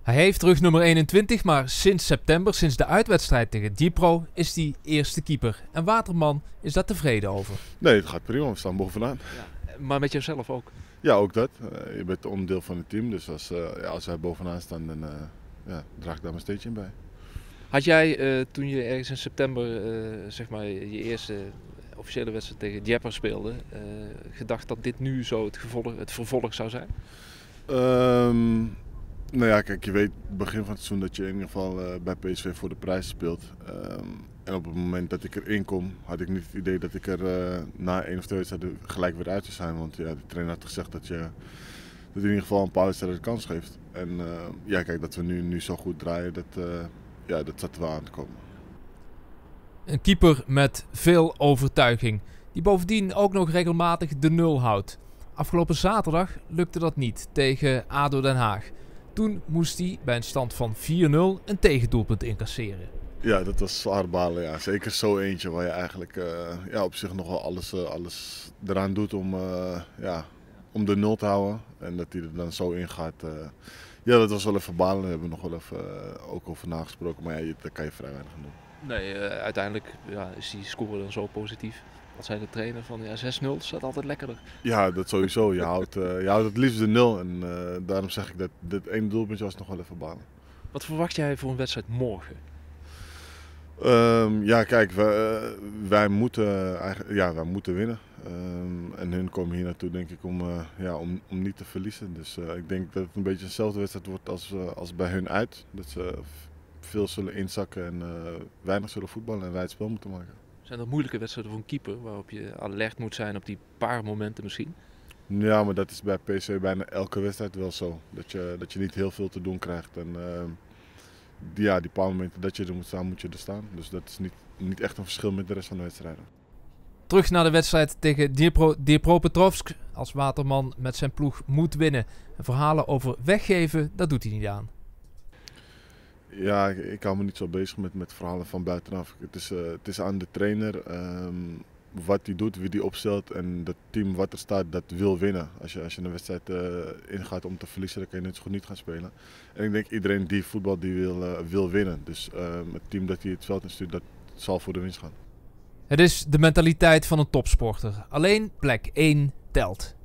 Hij heeft rug nummer 21, maar sinds september, sinds de uitwedstrijd tegen Dnipro, is hij eerste keeper. En Waterman is daar tevreden over. Nee, het gaat prima. We staan bovenaan. Ja, maar met jezelf ook? Ja, ook dat. Je bent onderdeel van het team. Dus als wij bovenaan staan, dan draag ik daar mijn steentje in bij. Had jij toen je ergens in september zeg maar je eerste officiële wedstrijd tegen Dieppe speelde, gedacht dat dit nu zo het vervolg zou zijn? Nou ja, kijk, je weet begin van het seizoen dat je in ieder geval bij PSV voor de prijs speelt. En op het moment dat ik erin kom, had ik niet het idee dat ik er na 1 of 2 wedstrijden gelijk weer uit zou zijn. Want ja, de trainer had gezegd dat je in ieder geval een paar wedstrijden de kans geeft. En ja, kijk, dat we nu zo goed draaien, dat zat er wel aan te komen. Een keeper met veel overtuiging, die bovendien ook nog regelmatig de nul houdt. Afgelopen zaterdag lukte dat niet tegen ADO Den Haag. Toen moest hij bij een stand van 4-0 een tegendoelpunt incasseren. Ja, dat was zwaar balen. Ja. Zeker zo eentje waar je eigenlijk op zich nog wel alles eraan doet om de nul te houden. En dat hij er dan zo in gaat. Ja, dat was wel even balen. Daar hebben we nog wel even ook over nagesproken. Maar ja, daar kan je vrij weinig aan doen. Nee, uiteindelijk is die score dan zo positief. Wat zei de trainer van 6-0 staat altijd lekkerder. Ja, dat sowieso. Je houdt het liefst de 0. En daarom zeg ik dat dit ene doelpuntje was nog wel even balen. Wat verwacht jij voor een wedstrijd morgen? Ja, kijk, wij moeten winnen. En hun komen hier naartoe denk ik om niet te verliezen. Dus ik denk dat het een beetje eenzelfde wedstrijd wordt als bij hun uit. Dat ze veel zullen inzakken en weinig zullen voetballen en wij het spel moeten maken. Zijn er moeilijke wedstrijden voor een keeper waarop je alert moet zijn op die paar momenten misschien? Ja, maar dat is bij PSV bijna elke wedstrijd wel zo. Dat je niet heel veel te doen krijgt. En die paar momenten dat je er moet staan, moet je er staan. Dus dat is niet echt een verschil met de rest van de wedstrijden. Terug naar de wedstrijd tegen Dnipropetrovsk. Als Waterman met zijn ploeg moet winnen. En verhalen over weggeven, dat doet hij niet aan. Ja, ik hou me niet zo bezig met verhalen van buitenaf. Het is aan de trainer wat hij doet, wie hij opstelt en het team wat er staat dat wil winnen. Als je een wedstrijd ingaat om te verliezen, dan kan je net zo goed niet gaan spelen. En ik denk iedereen die voetbal die wil winnen. Dus het team dat hij het veld instuurt, dat zal voor de winst gaan. Het is de mentaliteit van een topsporter. Alleen plek 1 telt.